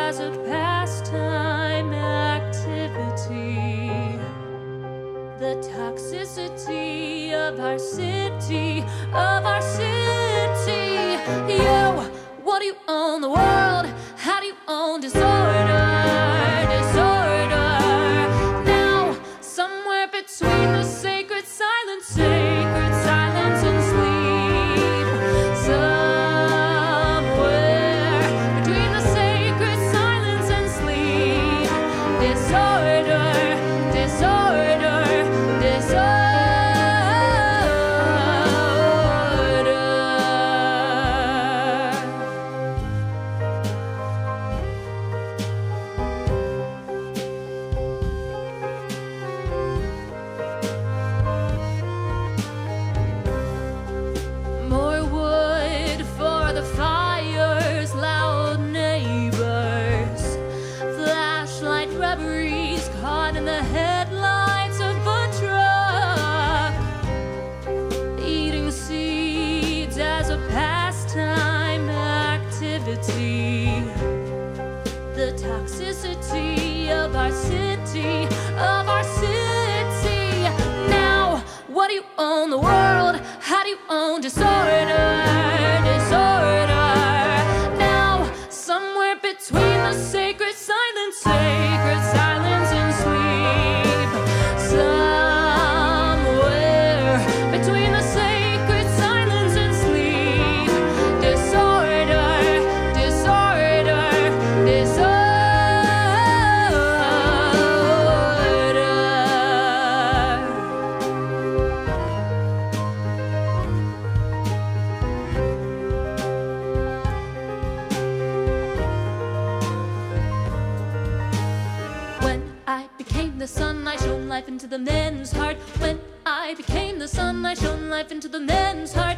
as a pastime activity. The toxicity of our city, of our city. Yo, what do you own the world? How do you own disorder? Disorder. Now, somewhere between the sacred silence and sleep. Somewhere between the sacred silence and sleep. Disorder, disorder, disorder. More wood for the fires, loud neighbors, flashlight rubberies caught in the headlights of a truck, eating seeds as a pastime activity. The toxicity of our city, of our city. Now, what do you own the world? How do you own disorder? Disorder. Now, somewhere between the sacred silence and sleep. Somewhere between the sacred silence and sleep. Disorder, disorder, disorder. When I became the sun, I shone life into the men's heart. When I became the sun, I shone life into the men's heart.